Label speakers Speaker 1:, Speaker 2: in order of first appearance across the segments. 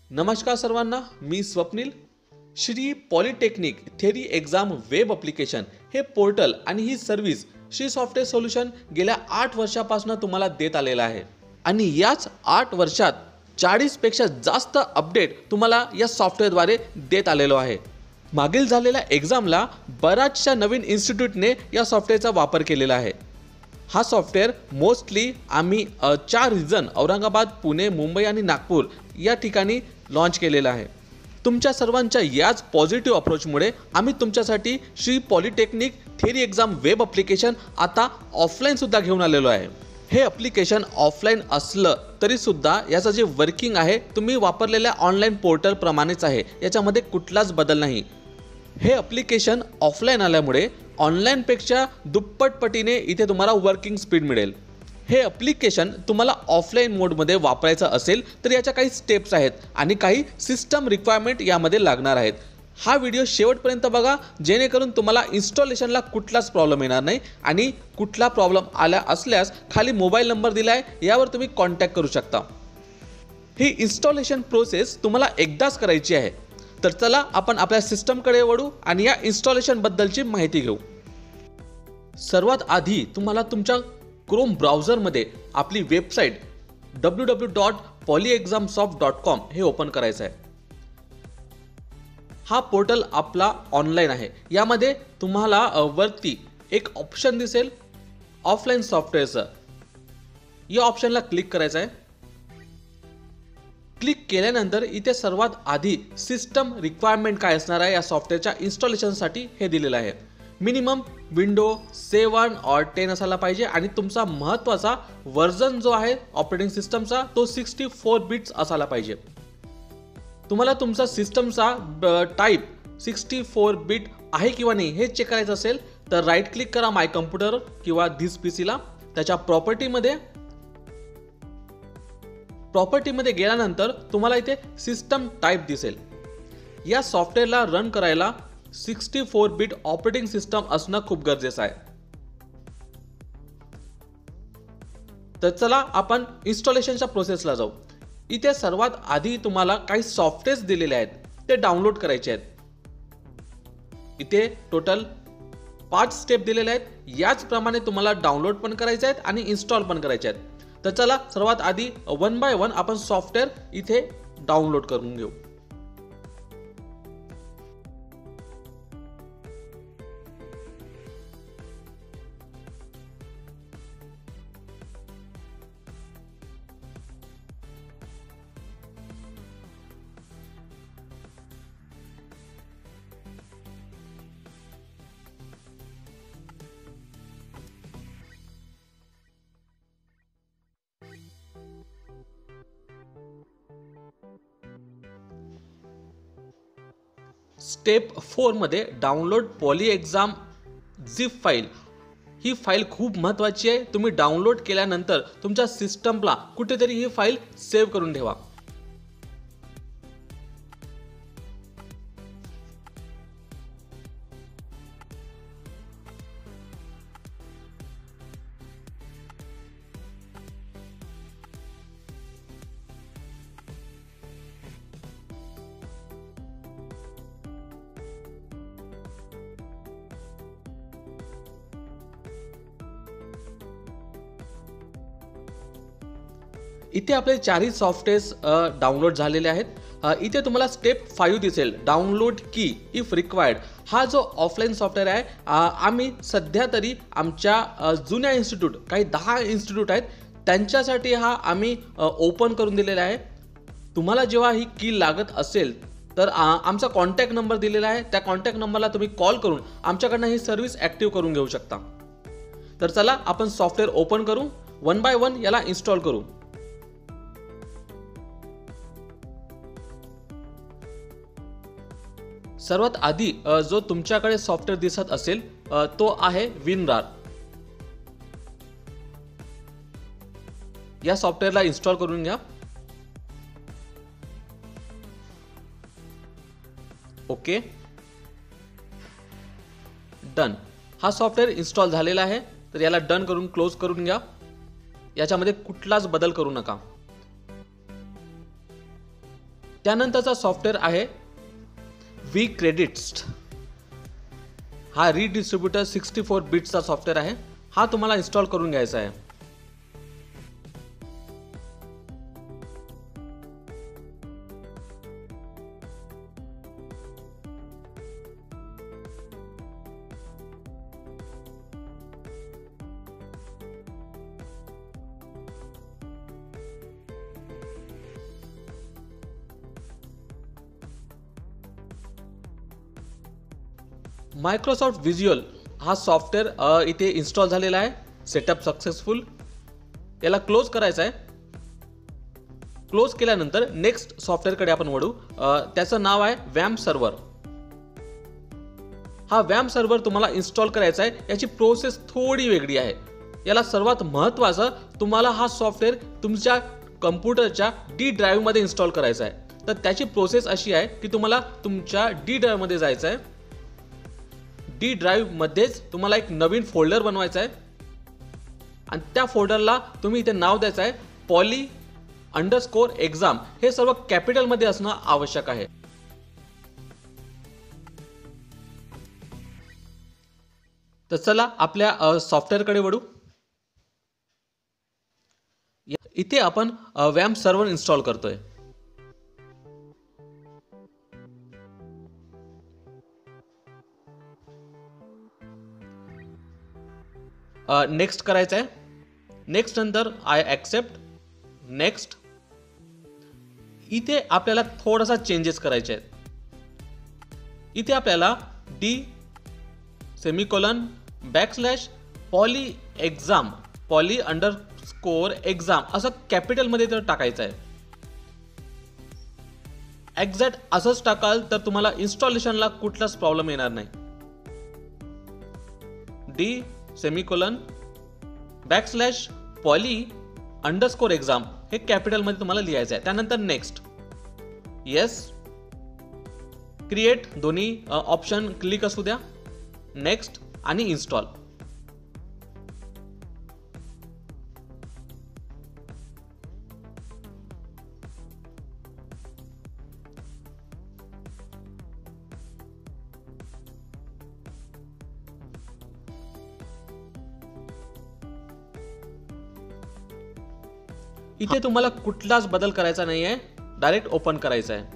Speaker 1: नमस्कार सर्वांना, मी Swapnil. Shri polytechnic theory exam web application हे पोर्टल आणि ही सर्व्हिस श्री सॉफ्टवेअर सोल्युशन गेल्या 8 वर्षापासून तुम्हाला देत आलेला आहे आणि याच 8 वर्षात 40 पेक्षा जास्त अपडेट तुम्हाला या सॉफ्टवेअरद्वारे देत आलेलो आहे. मागील झालेल्या एक्झामला बऱ्याचशा नवीन इन्स्टिट्यूटने या सॉफ्टवेअरचा वापर केलेला आहे. हा सॉफ्टवेअर मोस्टली आम्ही 4 रिजन औरंगाबाद, पुणे, मुंबई आणि नागपूर या ठिकाणी लॉन्च केलेला आहे. तुमच्या सर्वांच्या याच पॉझिटिव्ह अप्रोचमुळे आम्ही तुमच्यासाठी Shri polytechnic theory exam web application आता ऑफलाईनसुद्धा घेऊन आलेलो आहे. हे ॲप्लिकेशन ऑफलाईन असलं तरीसुद्धा याचं जे वर्किंग आहे तुम्ही वापरलेल्या ऑनलाईन पोर्टलप्रमाणेच आहे, याच्यामध्ये कुठलाच बदल नाही. हे ॲप्लिकेशन ऑफलाईन आल्यामुळे ऑनलाईनपेक्षा दुप्पट पटीने इथे तुम्हाला वर्किंग स्पीड मिळेल. हे ॲप्लिकेशन तुम्हाला ऑफलाईन मोडमध्ये वापरायचं असेल तर याच्या काही स्टेप्स आहेत आणि काही सिस्टम रिक्वायरमेंट यामध्ये लागणार आहेत. हा व्हिडिओ शेवटपर्यंत बघा, जेणेकरून तुम्हाला इन्स्टॉलेशनला कुठलाच प्रॉब्लेम येणार नाही आणि कुठला प्रॉब्लेम आला असल्यास खाली मोबाईल नंबर दिला आहे, यावर तुम्ही कॉन्टॅक्ट करू शकता. ही इन्स्टॉलेशन प्रोसेस तुम्हाला एकदाच करायची आहे. तर चला आपण आपल्या सिस्टमकडे वळू आणि या इन्स्टॉलेशनबद्दलची माहिती घेऊ. सर्वात आधी तुम्हाला तुमच्या क्रोम ब्राउझरमध्ये आपली वेबसाईट www.polyexamsoft.com हे ओपन करायचं आहे. हा पोर्टल आपला ऑनलाईन आहे. यामध्ये तुम्हाला वरती एक ऑप्शन दिसेल ऑफलाईन सॉफ्टवेअरचं. या ऑप्शनला क्लिक करायचं आहे. क्लिक केल्यानंतर इथे सर्वात आधी सिस्टम रिक्वायरमेंट काय असणार आहे या सॉफ्टवेअरच्या इन्स्टॉलेशनसाठी हे दिलेलं आहे. मिनिमम विंडो 7 or 10 असायला पाहिजे आणि तुमचा महत्त्वाचा व्हर्जन जो आहे ऑपरेटिंग सिस्टमचा तो 64 बिट्स असायला पाहिजे. तुम्हाला तुमचा सिस्टमचा टाईप 64 बिट आहे किंवा नाही हे चेक करायचं असेल तर राईट क्लिक करा माय कम्प्युटर किंवा धिस पीसीला. त्याच्या प्रॉपर्टीमध्ये गेल्यानंतर तुम्हाला इथे सिस्टम टाईप दिसेल. या सॉफ्टवेअरला रन करायला 64 बिट ऑपरेटिंग सिस्टम असणं खूप गरजेचं आहे. तर चला आपण इन्स्टॉलेशनच्या प्रोसेसला जाऊ. इथे सर्वात आधी तुम्हाला काही सॉफ्टवेअर्स दिलेले आहेत, ते डाउनलोड करायचे आहेत. इथे टोटल 5 स्टेप दिलेले आहेत. याचप्रमाणे तुम्हाला डाउनलोड पण करायचे आहेत आणि इन्स्टॉल पण करायचे आहेत. तर चला सर्वात आधी वन बाय वन आपण सॉफ्टवेअर इथे डाउनलोड करून घेऊ. स्टेप 4 मध्ये download poly exam zip file. ही फाईल खूप महत्त्वाची आहे. तुम्ही डाउनलोड केल्यानंतर तुमच्या सिस्टमला कुठेतरी ही फाईल सेव्ह करून ठेवा. इथे आपले 4ही सॉफ्टवेअर्स डाउनलोड झालेले आहेत. इथे तुम्हाला स्टेप 5 दिसेल डाउनलोड की इफ रिक्वायर्ड. हा जो ऑफलाईन सॉफ्टवेअर आहे आम्ही सध्या तरी आमच्या जुन्या इन्स्टिट्यूट काही 10 इन्स्टिट्यूट आहेत त्यांच्यासाठी हा आम्ही ओपन करून दिलेला आहे. तुम्हाला जेव्हा ही की लागत असेल तर आमचा कॉन्टॅक्ट नंबर दिलेला आहे. त्या कॉन्टॅक्ट नंबरला तुम्ही कॉल करून आमच्याकडनं ही सर्व्हिस ॲक्टिव्ह करून घेऊ शकता. तर चला आपण सॉफ्टवेअर ओपन करू, वन बाय वन याला इन्स्टॉल करू. सर्वात आधी जो तुमच्याकडे सॉफ्टवेअर दिसत असेल तो आहे WinRAR. या सॉफ्टवेअरला इन्स्टॉल करून घ्या. Okay, done. हा सॉफ्टवेअर इन्स्टॉल झालेला आहे. तर याला डन करून क्लोज करून घ्या. याच्यामध्ये कुठलाच बदल करू नका. त्यानंतरचा सॉफ्टवेअर आहे व्ही क्रेडिट्स. हा रीडिस्ट्रीब्युटर 64 बिट्सचा सॉफ्टवेअर आहे. हा तुम्हाला इन्स्टॉल करून घ्यायचा आहे. मायक्रोसॉफ्ट व्हिज्युअल हा सॉफ्टवेअर इथे इन्स्टॉल झालेला आहे. Setup successful. याला क्लोज करायचं आहे. क्लोज केल्यानंतर नेक्स्ट सॉफ्टवेअरकडे आपण वळू. त्याचं नाव आहे वॅम्प सर्व्हर. हा वॅम्प सर्व्हर तुम्हाला इन्स्टॉल करायचा आहे. याची प्रोसेस थोडी वेगळी आहे. याला सर्वात महत्त्वाचं, तुम्हाला हा सॉफ्टवेअर तुमच्या कम्प्युटरच्या डी ड्राईव्हमध्ये इन्स्टॉल करायचा आहे. तर त्याची प्रोसेस अशी आहे की तुम्हाला तुमच्या डी ड्राईव्हमध्ये जायचं आहे. डी ड्राईव्ह मध्येच तुम्हाला एक नवीन फोल्डर बनवायचा आहे आणि त्या फोल्डरला तुम्ही इथे नाव द्यायचं आहे poly_exam. हे सर्व कॅपिटलमध्ये असणं आवश्यक आहे. तर चला आपल्या सॉफ्टवेअरकडे वळू. इथे आपण वॅम्प सर्व्हर इन्स्टॉल करतोय. नेक्स्ट करायचं आहे. नेक्स्ट नंतर आय ॲक्सेप्ट. नेक्स्ट. इथे आपल्याला थोडासा चेंजेस करायचे आहेत. इथे आपल्याला डी सेमिकोलन बॅकस्लॅश poly_exam असं कॅपिटलमध्ये तर टाकायचं आहे. एक्झॅक्ट असंच टाकाल तर तुम्हाला इन्स्टॉलेशनला कुठलाच प्रॉब्लेम येणार नाही. डी सेमिकोलन बॅकस्लॅश poly_exam हे कॅपिटलमध्ये तुम्हाला लिहायचं आहे. त्यानंतर नेक्स्ट. येस. क्रिएट दोन्ही ऑप्शन क्लिक असू द्या. नेक्स्ट आणि इन्स्टॉल. इथे तुम्हाला कुठलाच बदल करायचा नाहीये. डायरेक्ट ओपन करायचा आहे.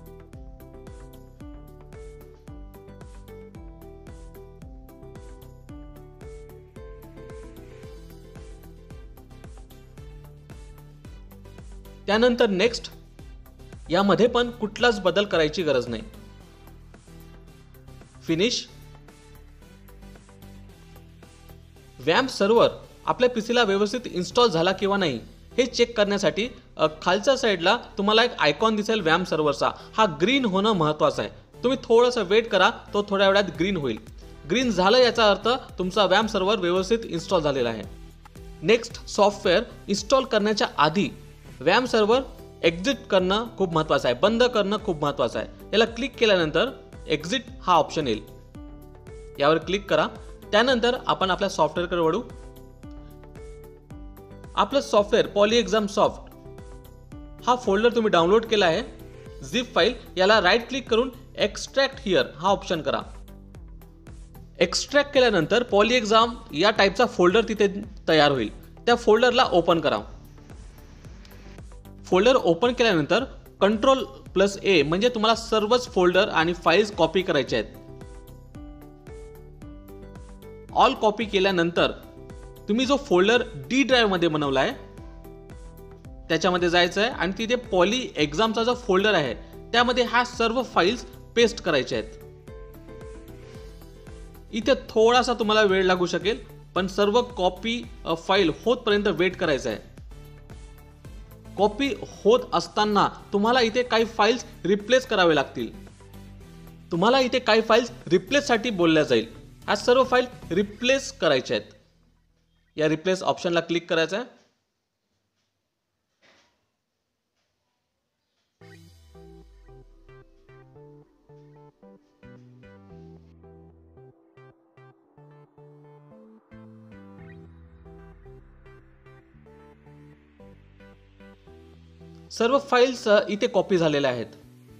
Speaker 1: त्यानंतर नेक्स्ट. यामध्ये पण कुठलाच बदल करायची गरज नाही. फिनिश. वॅम्प सर्व्हर आपल्या पीसीला व्यवस्थित इन्स्टॉल झाला किंवा नाही हे चेक करण्यासाठी खालच्या साईडला तुम्हाला एक आयकॉन दिसेल वॅम्प सर्व्हरचा. हा ग्रीन होणं महत्त्वाचं आहे. तुम्ही थोडंसं वेट करा, तो थोड्या वेळात ग्रीन होईल. ग्रीन झालं याचा अर्थ तुमचा वॅम्प सर्व्हर व्यवस्थित इन्स्टॉल झालेला आहे. नेक्स्ट. सॉफ्टवेअर इन्स्टॉल करण्याच्या आधी वॅम्प सर्व्हर एक्झिट करणं खूप महत्त्वाचं आहे. बंद करणं खूप महत्त्वाचं आहे. याला क्लिक केल्यानंतर एक्झिट हा ऑप्शन येईल. यावर क्लिक करा. त्यानंतर आपण आपल्या सॉफ्टवेअरकडे वळू. आपलं सॉफ्टवेअर poly_exam सॉफ्ट हा फोल्डर तुम्ही डाउनलोड केला आहे. Zip file. याला राईट क्लिक करून एक्स्ट्रॅक्ट हिअर हा ऑप्शन करा. एक्स्ट्रॅक्ट केल्यानंतर poly_exam या टाईपचा फोल्डर तिथे तयार होईल. त्या फोल्डरला ओपन करा. फोल्डर ओपन केल्यानंतर Ctrl+A म्हणजे तुम्हाला सर्वच फोल्डर आणि फाईल्स कॉपी करायचे आहेत. ऑल कॉपी केल्यानंतर तुम्ही जो फोल्डर डी ड्राईव्ह मध्ये बनवला आहे त्याच्यामध्ये जायचं आहे आणि तिथे poly_examचा जो फोल्डर आहे त्यामध्ये हा सर्व फाईल्स पेस्ट करायचे आहेत. इथे थोडासा तुम्हाला वेळ लागू शकेल, पण सर्व कॉपी फाईल होतपर्यंत वेट करायचं आहे. कॉपी होत असताना तुम्हाला इथे काही फाईल्स रिप्लेस करावे लागतील. तुम्हाला इथे काही फाईल्स रिप्लेससाठी बोलल्या जाईल. ह्या सर्व फाईल रिप्लेस करायच्या आहेत. या रिप्लेस ऑप्शनला क्लिक करायचं आहे. सर्व फाईल्स इथे कॉपी झालेल्या आहेत.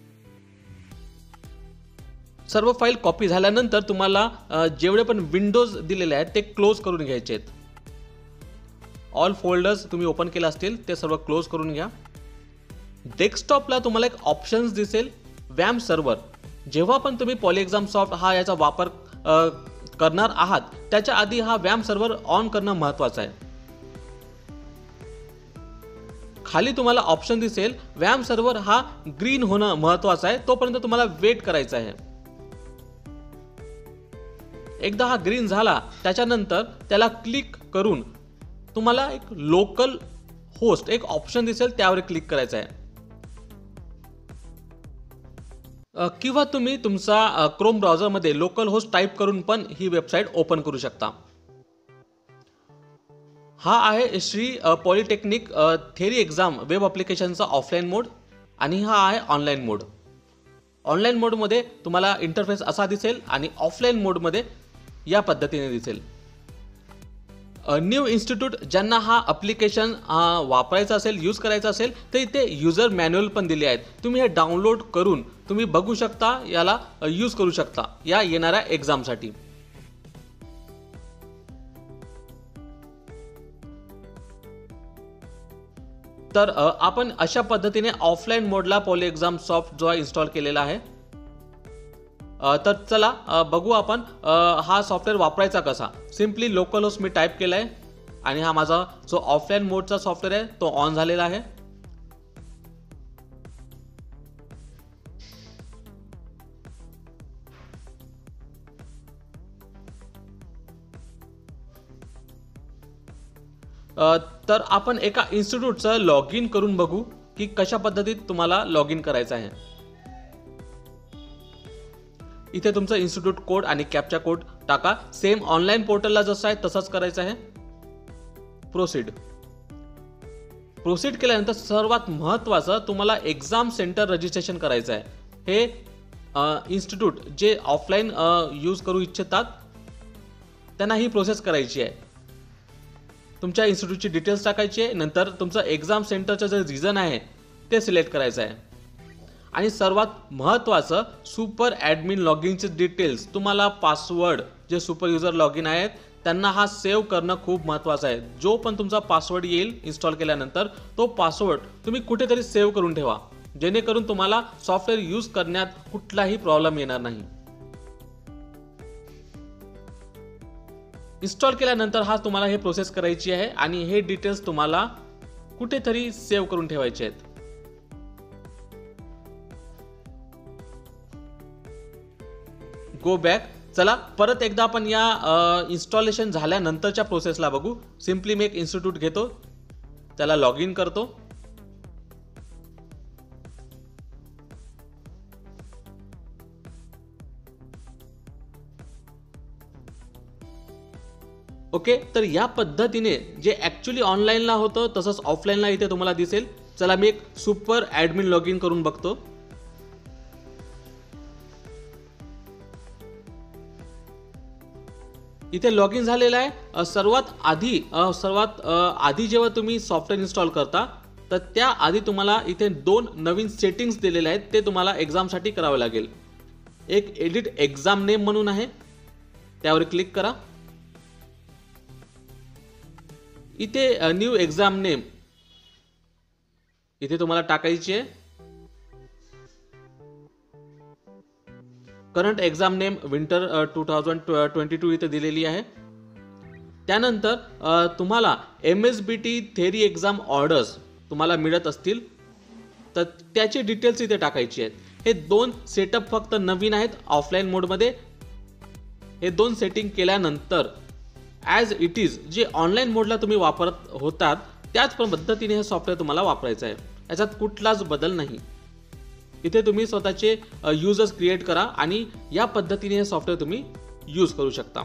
Speaker 1: सर्व फाईल कॉपी झाल्यानंतर तुम्हाला जेवढे पण विंडोज दिलेले आहेत ते क्लोज करून घ्यायचे आहेत. ऑल फोल्डर्स तुम्ही ओपन केले असतील ते सर्व क्लोज करून घ्या. डेस्कटॉपला तुम्हाला एक ऑप्शन्स दिसेल वॅम सर्व्हर. जेव्हा पण तुम्ही पॉलीएक्झामसॉफ्ट हा याचा वापर करणार आहात त्याच्या आधी हा वॅम सर्व्हर ऑन करणं महत्त्वाचं आहे. खाली तुम्हाला ऑप्शन दिसेल वॅम सर्व्हर हा ग्रीन होणं महत्त्वाचं आहे, तोपर्यंत तुम्हाला वेट करायचं आहे. एकदा हा ग्रीन झाला त्याच्यानंतर त्याला क्लिक करून तुम्हाला एक लोकल होस्ट एक ऑप्शन दिसेल त्यावर क्लिक करायचं आहे. किंवा तुम्ही तुमचा क्रोम ब्राउझरमध्ये लोकल होस्ट टाईप करून पण ही वेबसाईट ओपन करू शकता. हा आहे Shri polytechnic theory exam web ॲप्लिकेशनचा ऑफलाईन मोड आणि हा आहे ऑनलाईन मोड. ऑनलाईन मोडमध्ये तुम्हाला इंटरफेस असा दिसेल आणि ऑफलाईन मोडमध्ये या पद्धतीने दिसेल. न्यू इन्स्टिट्यूट ज्यांना हा ॲप्लिकेशन वापरायचा असेल यूज करायचा असेल तर इथे युजर मॅन्युअल पण दिले आहेत. तुम्ही हे डाउनलोड करून तुम्ही बघू शकता, याला यूज करू शकता या येणाऱ्या एक्झामसाठी. तर आपण अशा पद्धतीने ऑफलाईन मोडला पॉलीएक्झामसॉफ्ट जो इन्स्टॉल केलेला आहे. तर चला बघू आपण हा सॉफ्टवेअर वापरायचा कसा. सिम्पली लोकल होस्ट मी टाईप केला आहे आणि हा माझा जो ऑफलाईन मोडचा सॉफ्टवेअर आहे तो ऑन झालेला आहे. तर आपण एका इन्स्टिट्यूटचं लॉग इन करून बघू की कशा पद्धतीत तुम्हाला लॉग इन करायचं आहे. इथे तुमचा इन्स्टिट्यूट कोड आणि कॅप्चा कोड टाका. सेम ऑनलाईन पोर्टलला जसं आहे तसंच करायचं आहे. प्रोसीड केल्यानंतर सर्वात महत्त्वाचं तुम्हाला एक्झाम सेंटर रजिस्ट्रेशन करायचं आहे. हे इन्स्टिट्यूट जे ऑफलाईन यूज करू इच्छितात त्यांना ही प्रोसेस करायची आहे. तुमच्या इन्स्टिट्यूटची डिटेल्स टाकायची आहे. नंतर तुमचं एक्झाम सेंटरचं जे रिजन आहे ते सिलेक्ट करायचं आहे. आणि सर्वात महत्त्वाचं सुपर ॲडमिन लॉग इनचे डिटेल्स, तुम्हाला पासवर्ड जे सुपर युजर लॉग इन आहेत त्यांना हा सेव्ह करणं खूप महत्त्वाचं आहे. जो पण तुमचा पासवर्ड येईल इन्स्टॉल केल्यानंतर तो पासवर्ड तुम्ही कुठेतरी सेव्ह करून ठेवा, जेणेकरून तुम्हाला सॉफ्टवेअर यूज करण्यात कुठलाही प्रॉब्लेम येणार नाही. इन्स्टॉल केल्यानंतर हा तुम्हाला हे प्रोसेस करायची आहे आणि हे डिटेल्स तुम्हाला कुठेतरी सेव्ह करून ठेवायचे आहेत. Go back. चला परत एकदा आपण या इन्स्टॉलेशन झाल्यानंतरच्या प्रोसेसला बघू. सिम्पली मी एक इन्स्टिट्यूट घेतो, त्याला लॉग इन करतो. ओके, तर या पद्धतीने जे ॲक्च्युली ऑनलाईनला होतं तसंच ऑफलाईनला इथे तुम्हाला दिसेल. चला मी एक सुपर ॲडमिन लॉग इन करून बघतो. इथे लॉग इन झालेला आहे. सर्वात आधी जेव्हा तुम्ही सॉफ्टवेअर इन्स्टॉल करता तर त्याआधी तुम्हाला इथे 2 नवीन सेटिंग्स दिलेले आहेत, ते तुम्हाला एक्झामसाठी करावे लागेल. एक एडिट एक्झाम नेम म्हणून आहे, त्यावर क्लिक करा. इथे न्यू एक्झाम नेम इथे तुम्हाला टाकायची आहे. करंट एक्झाम नेम विंटर 2022 इथे दिलेली आहे. त्यानंतर तुम्हाला MSBT थेरी एक्झाम ऑर्डर्स तुम्हाला मिळत असतील तर त्याची डिटेल्स इथे टाकायची आहेत. हे 2 सेटअप फक्त नवीन आहेत ऑफलाईन मोडमध्ये. हे 2 सेटिंग केल्यानंतर ॲज इट इज जे ऑनलाईन मोडला तुम्ही वापरत होतात त्याच पद्धतीने हे सॉफ्टवेअर तुम्हाला वापरायचं आहे. याच्यात कुठलाच बदल नाही. इथे तुम्ही स्वतःचे युजर्स क्रिएट करा आणि या पद्धतीने हे सॉफ्टवेअर तुम्ही यूज करू शकता.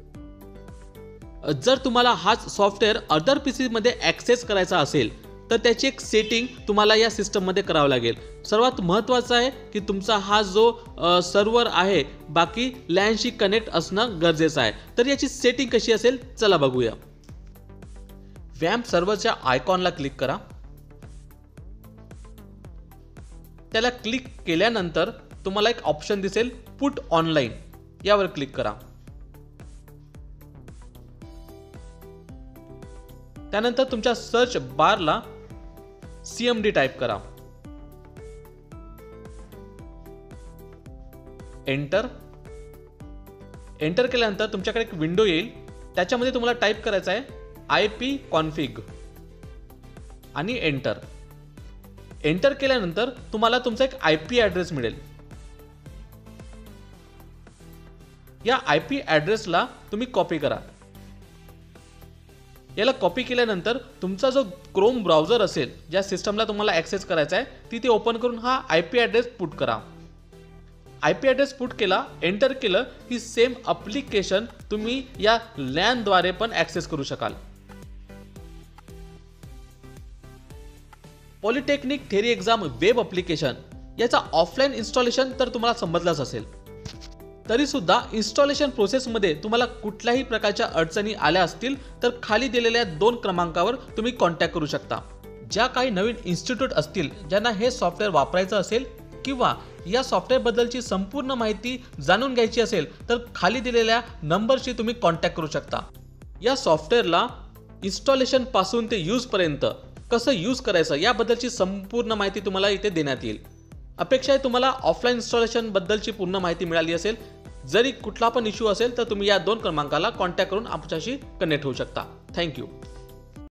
Speaker 1: जर तुम्हाला हाच सॉफ्टवेअर अदर पीसी मध्ये ॲक्सेस करायचा असेल तर त्याची एक सेटिंग तुम्हाला या सिस्टममध्ये करावं लागेल. सर्वात महत्त्वाचं आहे की तुमचा हा जो सर्व्हर आहे बाकी लॅनशी कनेक्ट असणं गरजेचं आहे. तर याची सेटिंग कशी असेल चला बघूया. वॅम्प सर्व्हरच्या आयकॉनला क्लिक करा. त्याला क्लिक केल्यानंतर तुम्हाला एक ऑप्शन दिसेल पुट ऑनलाईन, यावर क्लिक करा. त्यानंतर तुमच्या सर्च बारला CMD टाईप करा. एंटर केल्यानंतर तुमच्याकडे एक विंडो येईल. त्याच्यामध्ये तुम्हाला टाईप करायचं आहे IP config आणि एंटर केल्यानंतर तुम्हाला तुमचा एक IP ॲड्रेस मिळेल. या IP ॲड्रेसला तुम्ही कॉपी करा. याला कॉपी केल्यानंतर तुमचा जो क्रोम ब्राउझर असेल, ज्या सिस्टमला तुम्हाला ॲक्सेस करायचा आहे, तिथे ओपन करून हा IP ॲड्रेस पुट करा. IP ॲड्रेस पुट केला, एंटर केलं की सेम ॲप्लिकेशन तुम्ही या LAN द्वारे पण ॲक्सेस करू शकाल. Polytechnic theory exam web application याचा ऑफलाईन इन्स्टॉलेशन तर तुम्हाला समजलाच असेल. तरी सुद्धा इन्स्टॉलेशन प्रोसेसमध्ये तुम्हाला कुठल्याही प्रकारच्या अडचणी आल्या असतील तर खाली दिलेल्या 2 क्रमांकावर तुम्ही कॉन्टॅक्ट करू शकता. ज्या काही नवीन इन्स्टिट्यूट असतील ज्यांना हे सॉफ्टवेअर वापरायचं असेल किंवा या सॉफ्टवेअर बद्दलची संपूर्ण माहिती जाणून घ्यायची असेल तर खाली दिलेल्या नंबरशी तुम्ही कॉन्टॅक्ट करू शकता. या सॉफ्टवेअरला इन्स्टॉलेशन पासून ते यूज पर्यंत कसं यूज करायचं याबद्दलची संपूर्ण माहिती तुम्हाला इथे देण्यात येईल. अपेक्षा आहे तुम्हाला ऑफलाईन इन्स्टॉलेशन बद्दलची पूर्ण माहिती मिळाली असेल. जरी कुठला पण इश्यू असेल तर तुम्ही या 2 क्रमांकाला कॉन्टॅक्ट करून आमच्याशी कनेक्ट होऊ शकता. थँक्यू.